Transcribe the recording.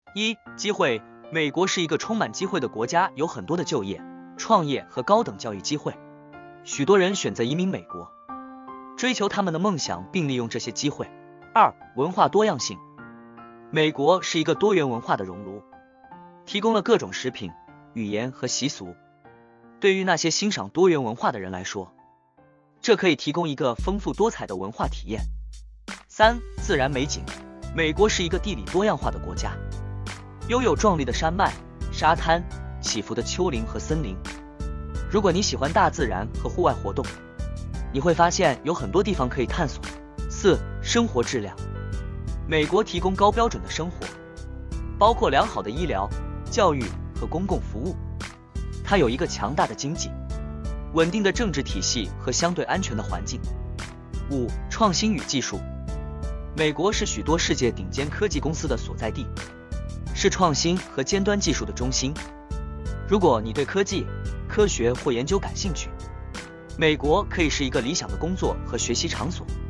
机会。美国是一个充满机会的国家，有很多的就业、创业和高等教育机会。许多人选择移民美国，追求他们的梦想，并利用这些机会。文化多样性。美国是一个多元文化的熔炉，提供了各种食品、语言和习俗。对于那些欣赏多元文化的人来说，这可以提供一个丰富多彩的文化体验。自然美景。美国是一个地理多样化的国家，拥有壮丽的山脉、沙滩、起伏的丘陵和森林。如果你喜欢大自然和户外活动，你会发现有很多地方可以探索。生活质量。美国提供高标准的生活，包括良好的医疗、教育和公共服务。它有一个强大的经济、稳定的政治体系和相对安全的环境。创新与技术。美国是许多世界顶尖科技公司的所在地，是创新和尖端技术的中心。如果你对科技、科学或研究感兴趣，美国可以是一个理想的工作和学习场所。